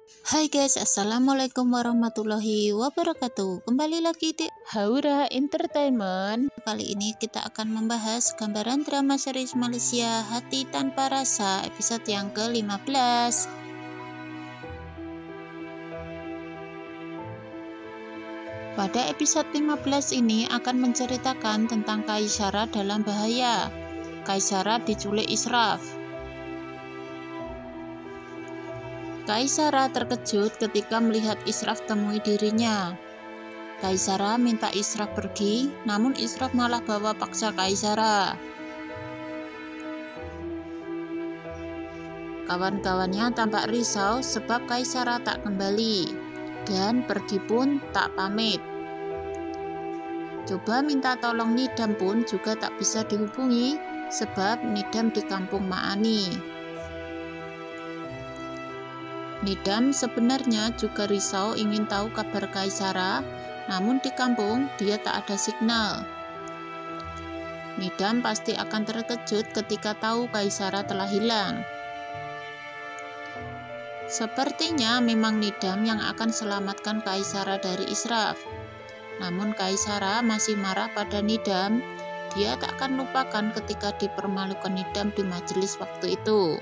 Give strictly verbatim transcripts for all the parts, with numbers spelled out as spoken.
Hai guys, assalamualaikum warahmatullahi wabarakatuh. Kembali lagi di Haura Entertainment. kali ini kita akan membahas gambaran drama series Malaysia Hati Tanpa Rasa episode yang ke lima belas. Pada episode lima belas ini akan menceritakan tentang Kaisara dalam bahaya. Kaisara diculik Israf. Kaisara terkejut ketika melihat Israf temui dirinya. Kaisara minta Israf pergi, namun Israf malah bawa paksa Kaisara. Kawan-kawannya tampak risau sebab Kaisara tak kembali, dan pergi pun tak pamit. Coba minta tolong Nidam pun juga tak bisa dihubungi, sebab Nidam di kampung Maani. Nidam sebenarnya juga risau ingin tahu kabar Kaisara, namun di kampung dia tak ada signal. Nidam pasti akan terkejut ketika tahu Kaisara telah hilang. Sepertinya memang Nidam yang akan selamatkan Kaisara dari Israf. Namun Kaisara masih marah pada Nidam. Dia tak akan lupakan ketika dipermalukan Nidam di majelis waktu itu.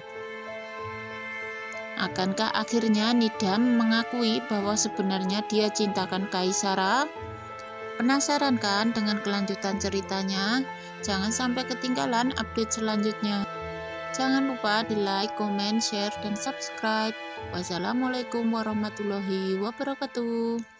Akankah akhirnya Nidam mengakui bahwa sebenarnya dia cintakan Kaisara? Penasaran kan dengan kelanjutan ceritanya? Jangan sampai ketinggalan update selanjutnya. Jangan lupa di like, comment, share, dan subscribe. Wassalamualaikum warahmatullahi wabarakatuh.